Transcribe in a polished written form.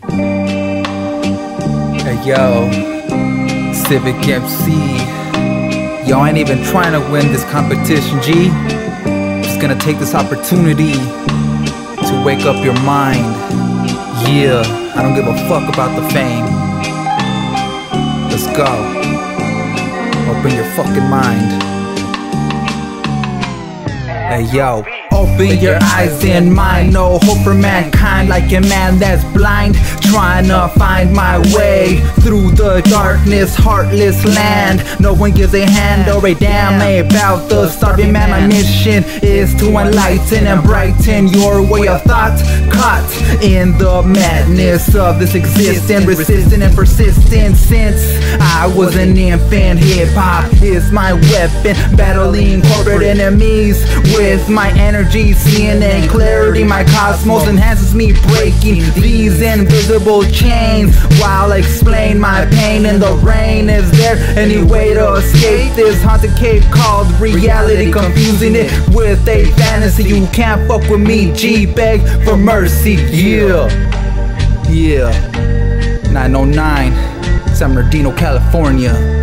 Hey yo, Civic MC. Y'all ain't even trying to win this competition, G. Just gonna take this opportunity to wake up your mind. Yeah, I don't give a fuck about the fame. Let's go. Open your fucking mind. Hey yo, open your eyes and mind. No hope for mankind, like a man that's blind, trying to find my way through the darkness, heartless land. No one gives a hand or a damn about the starving man. My mission is to enlighten and brighten your way of thought, caught in the madness of this existence, resistant and persistent since I was an infant. Hip-hop is my weapon, battling corporate enemies with my energy, seeing in clarity. My cosmos enhances me, breaking these invisible chains while I explain my pain in the rain. Is there any way to escape this haunted cave called reality? Confusing it with a fantasy. You can't fuck with me, G. Beg for mercy. Yeah, 909 San Bernardino, California.